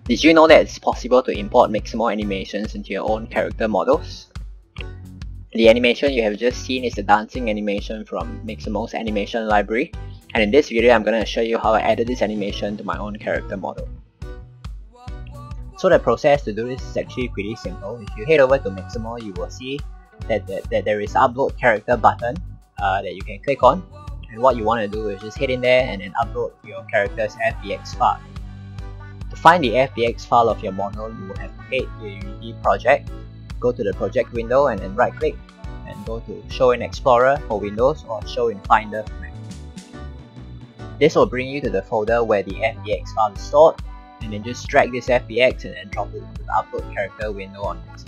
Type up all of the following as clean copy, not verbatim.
Did you know that it's possible to import Mixamo animations into your own character models? The animation you have just seen is the dancing animation from Mixamo's animation library, and in this video I'm going to show you how I added this animation to my own character model. So the process to do this is actually pretty simple. If you head over to Mixamo, you will see that there is an upload character button that you can click on, and what you want to do is just head in there and then upload your character's FBX file. To find the FBX file of your model, you will have to head to your Unity project, go to the project window and then right click and go to Show in Explorer for Windows or Show in Finder for Mac. This will bring you to the folder where the FBX file is stored, and then just drag this FBX and then drop it into the upload character window on this.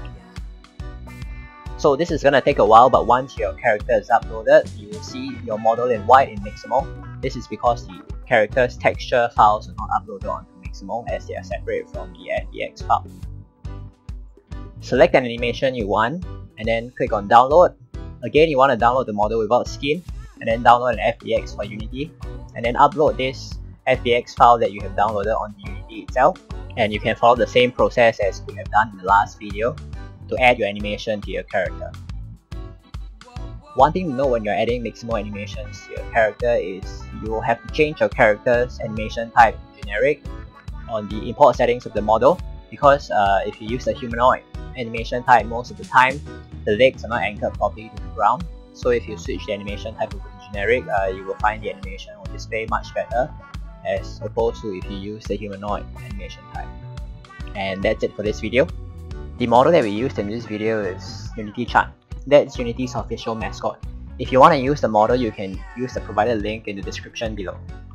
So this is gonna take a while, but once your character is uploaded, you will see your model in white in Mixamo. This is because the character's texture files are not uploaded onto Mixamo as they are separate from the FBX file. Select an animation you want and then click on download. Again, you want to download the model without skin and then download an FBX for Unity and then upload this FBX file that you have downloaded onto Unity itself, and you can follow the same process as we have done in the last video to add your animation to your character. One thing to know when you're adding Mixamo animations to your character is you will have to change your character's animation type to generic on the import settings of the model, because if you use the humanoid animation type, most of the time the legs are not anchored properly to the ground. So if you switch the animation type over to generic, you will find the animation will display much better as opposed to if you use the humanoid animation type. And that's it for this video. The model that we used in this video is Unity-chan. That's Unity's official mascot. If you want to use the model, you can use the provided link in the description below.